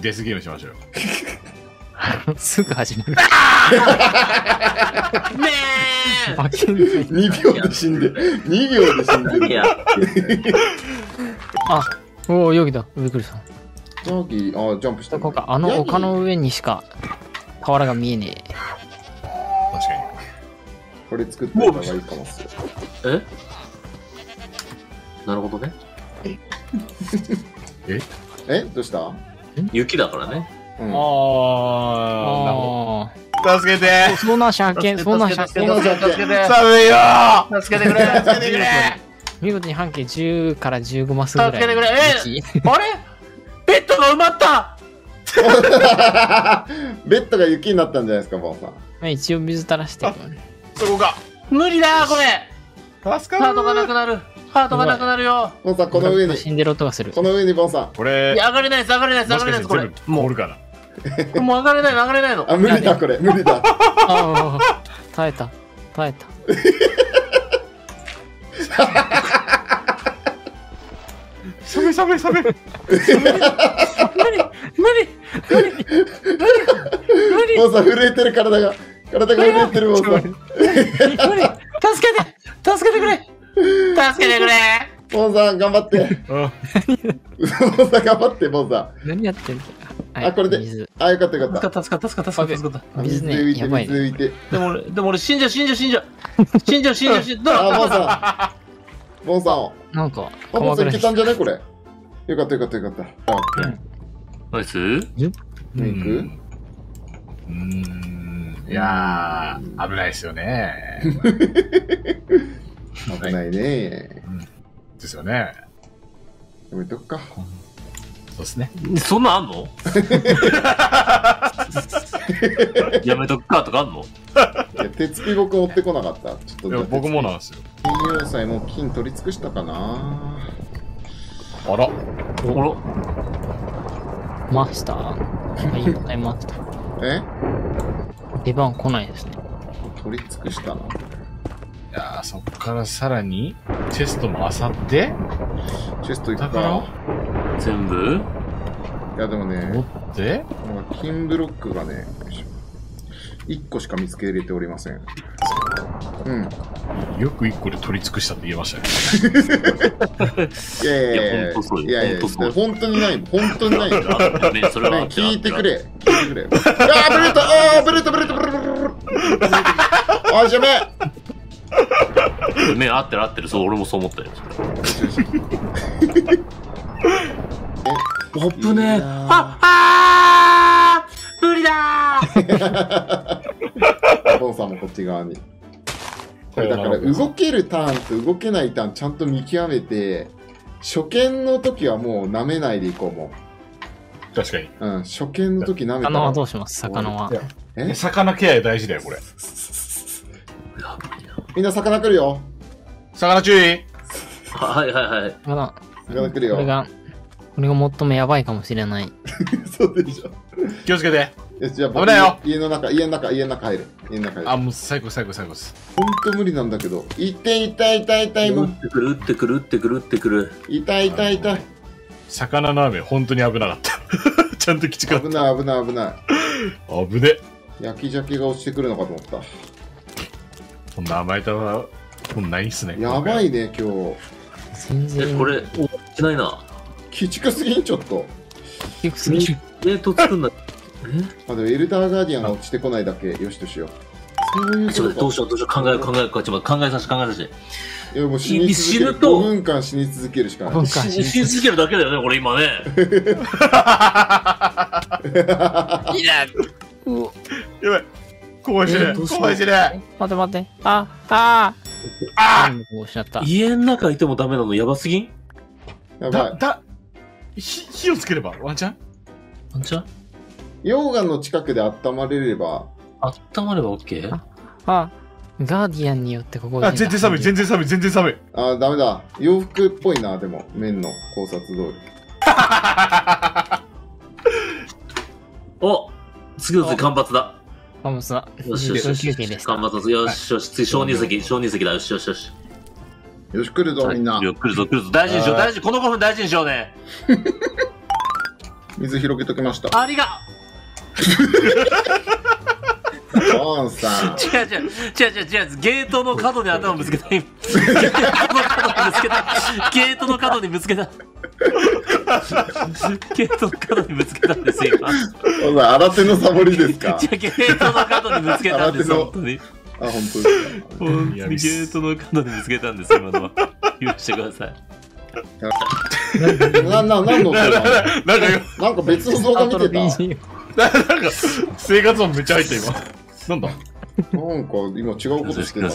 デスゲームしましょうよ。 すぐ始まる。 ねえ。 負けんない。 2秒で死んで2秒で死んでる。 いや。 あ、おお、ヨギだ。びっくりした。 ジャギジャンプしたこうか、あの丘の上にしか瓦が見えねえ。 確かこれ作った方がいいかもっすよ。 えなるほどね。 どうした？ 雪だからね。 うんに。あー、なるほあど。助けてあ。遭難者発見、遭難者発見。 助けて。 寒いよー。 助けてくれ。助けてくれ。 見事に半径10から15マスぐらい。 助けてくれ。 道あれ？ベッドが埋まった。 ベッドが雪になったんじゃないですか、ボンさん。 まあ一応水垂らしてる。 そこか。 無理だこれ。 助かる。 ハートがなくなる。ハートがなくなるよ。 ボンさん、この上に、 死んでる音がする。 この上にボンさん。 これい、や、上がれないです、上がれないです、 もしかして上がれないです、これ。 全部凍るかな。 もう上がれないの、上がれないの。 あ、無理だ、これ、無理だ。 ああ、耐えた、耐えた。 寒い寒い寒い。 無理、無理、無理、無理、 ボンさん、震えてる体が。体が震えてる、ボンさん。 無理。助けて、助けてくれ。助けてくれ。 ボンさん、頑張って。 うん。 ボンさん、頑張って、ボンさん。 何やってんの。はいあ、これで水。 あ、よかったよかった。 助かった、助かった、助かった、助かった。 水ね水で浮いて、 やばいね水で浮いて。 でも俺死んじゃう、死んじゃう、死んじゃう。死んじゃう、死んじゃう、死んじゃう。 あ、ボンさん。ボンさん。 なんか、 あ、ボンさんいけたんじゃないねこれ。よかったよかったよかった。あ、 ナイス。 メイクいやー、危ないですよね。 危ないね。 ですよね。 やめとくか。 そうですね。 そんなんあんのやめとくかとかあんのいや、鉄ピ僕持ってこなかった。ちょっといや僕もなんですよ。 金要塞もう金取り尽くしたかな。 あら。 おろ。 マスター。はい、マスター。 え出番来ないですね。 取り尽くしたな。 いやー、そっからさらに、チェストも漁って、 チェスト行くだからか。 全部いや、でも持ね、 って、 なんか金ブロックがね、1個しか見つけれておりません。うん。 よく1個で取り尽くしたって言えましたね。 いやいやいやいやほんとそうよいやいや、 ほんとそうよ本当にないの。本当にないの。ね、 ね、それは聞いてくれ。聞いてくれ。あー、ブレたあー、ブレたブレたブレたブレたあー、じゃめね、合ってる合ってる。そう、俺もそう思ったよ。オップね。無理だー。 ボンさんもこっち側に。これだから動けるターンと動けないターンちゃんと見極めて、初見の時はもう舐めないでいこうも確かに。 う。うん、初見の時舐めた魚はら。 どうします魚は。 え魚ケア大事だよ、これ。 みんな魚来るよ。 魚注意。 はいはいはい。 魚、 魚来るよ。 これが最もやばいかもしれない。 そうでしょ。 気をつけて。 よし、じゃあ危ないよ家の中入る。家の中入る。 あ、もう最高最高最高です。 ほんと無理なんだけど。痛い痛い痛い痛いもう。 打ってくる、打ってくる、打ってくる、打ってくる。 痛い痛い痛い。 魚の雨、本当に危なかった。ちゃんときつかっ危ない危ない危ない。 た。危ね。 焼き鮭が落ちてくるのかと思った。 こんな甘えたは、こんないっすね。 やばいね、今日。 全然。 これ、お、しないな。 鬼畜すぎん、ちょっと。 結構すぎる。 作んな。 あ、でもエルダーガーディアンが落ちてこないだけ、よしとしよう。そういうちょっことか。 とどうしよう、考えよう、ちょっと考えさせて。 いや、もう死に続ける。 死ぬと 5分間死に続けるしかない。 分間死に続けるだけだよね、これ今ね。 いや、うおやばい。怖いしね。 どうしよう怖いしね。 待って待って。あこうしちゃった。 家の中いてもダメなのやばすぎんやば火をつければ、ワンチャンあんちゃんい。溶岩の近くで温まれれば、 温まれば OK？ ガーディアンによってここあ、全然寒い、全然寒い、全然寒い。 あ、ダメだ。洋服っぽいな、でも、面の考察通り。 お、次の次間伐だ。 カムスはよしよしよし。 休憩です。 間伐だ。よしよし。次、小児石だ。よしよしよし。 よし、来るぞ、みんな。 来るぞ。大事にしよう。この5分大事にしようね。 水広げときました。 ありがボンさん。 違う。ゲートの角に頭ぶつけた。ゲートの角にぶつけた。ゲートの角にぶつけたんですよ、今。 ボンさん、新手のサボりですか？ ゲートの角にぶつけたんです、本当に。 あ、本当ですか。 本当にゲートの角にぶつけたんです、今のは。許してください。 なんの動画なんか別の動画見てた。 BGM なんか、生活音めっちゃ入った今。なんだなんか今違うことしてたな。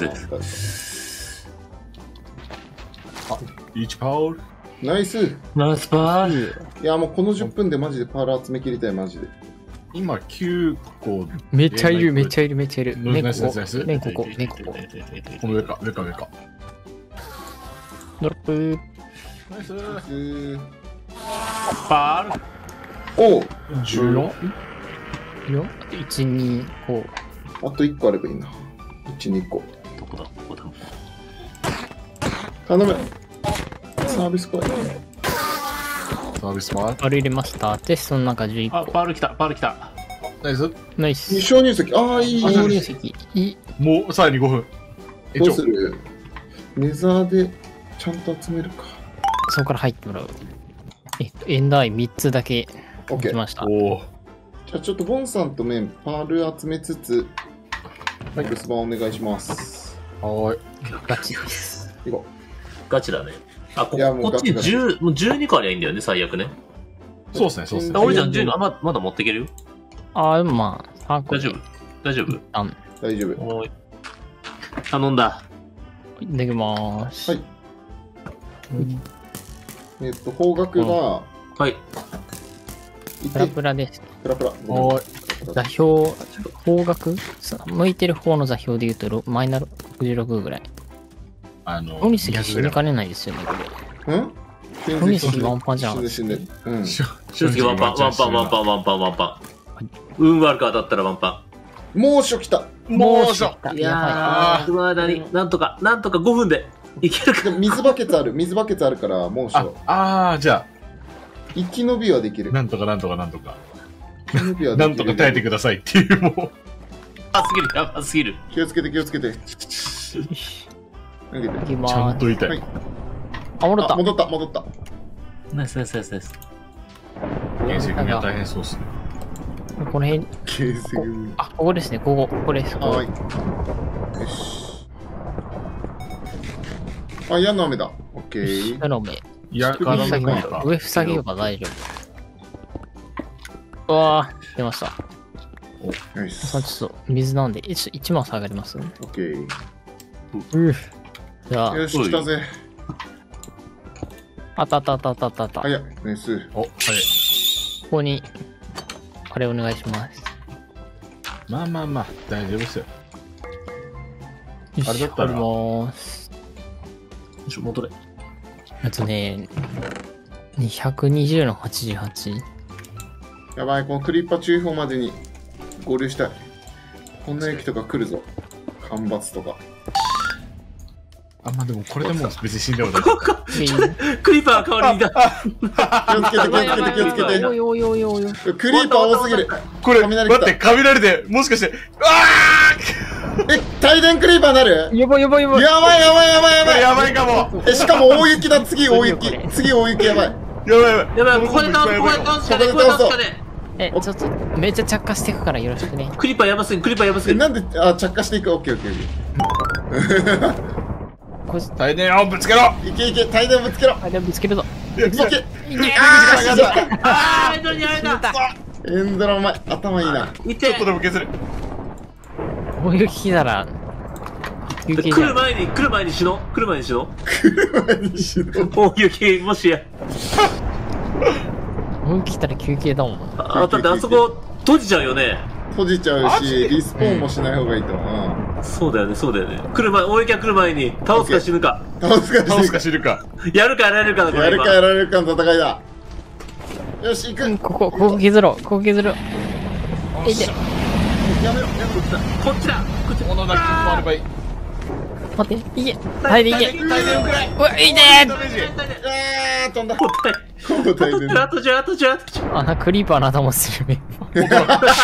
1パールナイス。 ナイスパー。 いや、もうこの10分でマジでパール集め切りたい、マジで。 今9個。 めっちゃいる、めっちゃいる、めっちゃいる。 ナイスナイスナイス。 ね、ここ。 この上か。 ドロップ。 ナイス。 パール。 おう 14? よ。1、2、5。 あと1個あればいいな。1、2個。 どこだ。 頼む。サービス来い。 サービスパール。 パール入れました。テストの中11 あ、 個。 パール来た。 ナイス。 ナイス。 承認席。ああ、いい。 あ、入籍。いい。 もうさらに5分。 どうする？ネザーでちゃんと集めるか。 そこから入ってもらう。エンダーアイ3つだけオッケー。 来ました。 おお。 じゃあちょっとボンさんとメン、パール集めつつ、留守番お願いします。 はーい。 ガチです。 いこガチだね。あ、こいやもうっちにガチ 10、もう12個ありゃいいんだよね、最悪ね。 そうですね、そうですねあ、。俺じゃん、12個、まだ持っていけるよ。 あ、でもまあ、3個大丈夫大丈夫う。大丈夫。 おーい。頼んだ。 できまーす。 はい。方角が、 はい。 プラプラです。 プラプラ。 はーい。 座標、方角向いてる方の座標で言うとマイナス66ぐらい。オニスに死にかねないですよね、これ。 んオニスにワンパンじゃん。 死んで。うん。 俊介ワンパン。運悪く当たったらワンパ猛暑来た。 もうしょ。 ン。いややー、その間に、なんとか5分でいけるか。 でも水バケツあるから、猛暑。 じゃ生き延びはできる。 あ、なんとか。 生き延ばはできる。 なんとか耐えてくださいっていう、もう。 やばすぎる。 気をつけて。投げて。 いきまちゃんーと痛い。 はいあ、戻っあ、 た。 戻った。 ナイス。 原石組は大変そうっすね。 この辺、 形成組。 あ、ここですね、ここです。 はい。よし。あ、矢の雨だ。オッケー。 なので、 いや、 首から下げのか。 上塞げようか大丈夫。うわー、出ました。 ナイス。 さあちょっと水なんで、1万下がります。 オッケー。 じゃあ、 よし、来たぜ。 あった。こ早い。ナイス。 お、はい。 こに、あれお願いします。 まあ、大丈夫ですよ。 よしあれだったら貼ります。 戻れ。 220の88。 やばい、このクリッパ注意報までに合流したい。こんな駅とか来るぞ。干ばつとか。 あ、まあでもこれでもう別に死んでも大丈夫。 クリーパー代わりにいた。 気をつけて。 おい。 クリーパー多すぎる。 これ、 雷来た待って、雷で、もしかして、 帯電クリーパーなる？ やばい。 やばい。 これやばいかも。 しかも大雪だ。次大雪やばい。 やばい、ここで倒すかね。 ちょっと、めっちゃ着火していくからよろしくね。 クリーパーやばすぎる。 なんで、着火していく。オッケー。 これ、 大電をぶつけろ。 いけ、帯電ぶつけろ。 あれぶつけるぞ。 いけ。 いけあー、エンドにあれだ。 エンドラお前、頭いいな。 いてちょっとでも削る。 こういう来たら、休憩じ来ゃん。 る前に死のう。 前にしろ。 大雪、もしや。 こういう来たら休憩だもん。 だってあそこ閉じちゃうよね。 閉じちゃうし、リスポーンもしない方がいいと思う。 そうだよね。大雪が来る前に倒すか死ぬか。 倒すか知るか。 やるかやられるかだ、これ今。 やるかやられるかの戦いだ。よし、行く。 ここ削ろう。いて。 やめろ。 こっちだ。 この中にもあればいい。 待って、いけ。はい、いけ。 大電くらい。 うわ、いてダメージ。 飛んだ。 もったい河野大変だ。 あと10、あと10、あと10。 あ、なんかクリーパーの頭するね。で、弾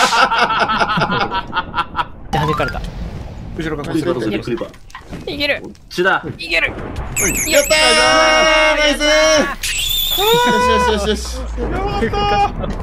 かれた。 後ろから後ろからクリーパー。 いけるこっちだ。 いけるやったーナイスーよしよしよしよし。